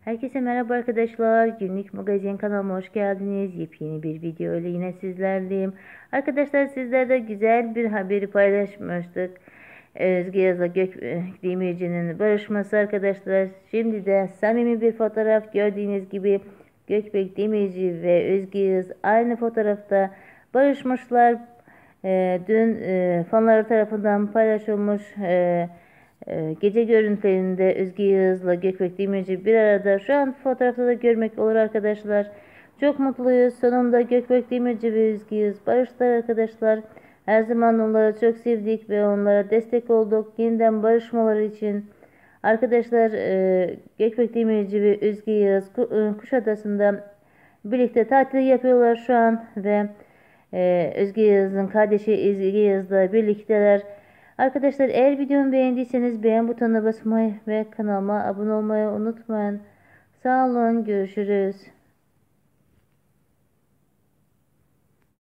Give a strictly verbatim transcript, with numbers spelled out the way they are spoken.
Herkese merhaba arkadaşlar. Günlük magazin kanalıma hoş geldiniz. Yepyeni bir video ile yine sizlerleyim. Arkadaşlar sizlerle güzel bir haberi paylaşmıştık. Özge Yaz'la Gökdemirci'nin barışması arkadaşlar. Şimdi de samimi bir fotoğraf, gördüğünüz gibi Gökbek Demirci ve Özge Yaz aynı fotoğrafta barışmışlar. Ee, dün e, fanları tarafından paylaşılmış e, e, gece görüntülerinde Özge Yağız'la Gökbek Demirci bir arada. Şu an fotoğrafta da görmek olur arkadaşlar. Çok mutluyuz. Sonunda Gökbek Demirci ve Özge Yağız barıştılar arkadaşlar. Her zaman onları çok sevdik ve onlara destek olduk. Yeniden barışmaları için arkadaşlar e, Gökbek Demirci ve Özge Yağız Kuşadası'nda birlikte tatil yapıyorlar şu an ve ee, Özge Yağız'ın kardeşi Ezgi Yağız'la birlikteler. Arkadaşlar eğer videomu beğendiyseniz beğen butonuna basmayı ve kanalıma abone olmayı unutmayın. Sağ olun, görüşürüz.